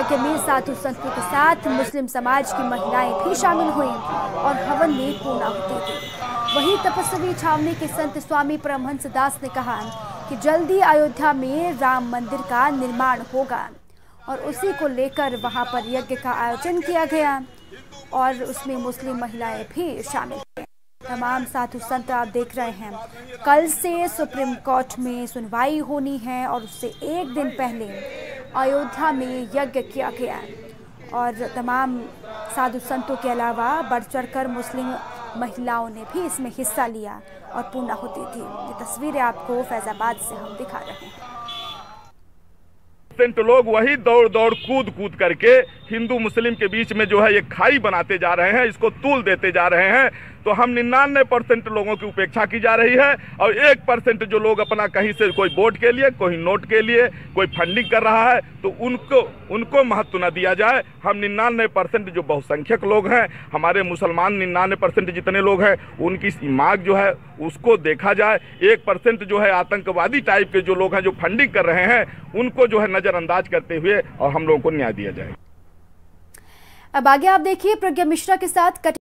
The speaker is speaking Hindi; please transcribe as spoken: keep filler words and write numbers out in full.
यज्ञ में साधु संतों के साथ मुस्लिम समाज की महिलाएं भी शामिल हुई और हवन में पूर्णाहुति दी। वहीं तपस्वी छावनी के संत स्वामी परमहंस दास ने कहा कि जल्दी अयोध्या में राम मंदिर का निर्माण होगा और उसी को लेकर वहां पर यज्ञ का आयोजन किया गया और उसमें मुस्लिम महिलाएं भी शामिल हुई। तमाम साधु संत आप देख रहे हैं, कल से सुप्रीम कोर्ट में सुनवाई होनी है और उससे एक दिन पहले अयोध्या में यज्ञ किया गया और तमाम साधु संतों के अलावा बढ़ चढ़कर मुस्लिम महिलाओं ने भी इसमें हिस्सा लिया और पूर्णाहुति दी। ये तस्वीरें आपको फैजाबाद से हम दिखा रहे हैं। परसेंट लोग वही दौड़ दौड़ कूद कूद करके हिंदू मुस्लिम के बीच में जो है ये खाई बनाते जा रहे हैं, इसको तूल देते जा रहे हैं। तो हम निन्यानवे परसेंट लोगों की उपेक्षा की जा रही है और एक परसेंट जो लोग अपना कहीं से कोई वोट के लिए, कोई नोट के लिए, कोई फंडिंग कर रहा है, तो उनको उनको महत्व न दिया जाए। हम निन्यानवे परसेंट जो बहुसंख्यक लोग हैं, हमारे मुसलमान निन्यानवे परसेंट जितने लोग हैं, उनकी दिमाग जो है उसको देखा जाए। एक परसेंट जो है आतंकवादी टाइप के जो लोग हैं जो फंडिंग कर रहे हैं, उनको जो है नजरअंदाज करते हुए और हम लोगों को न्याय दिया जाए। अब आगे आप देखिए प्रज्ञा मिश्रा के साथ।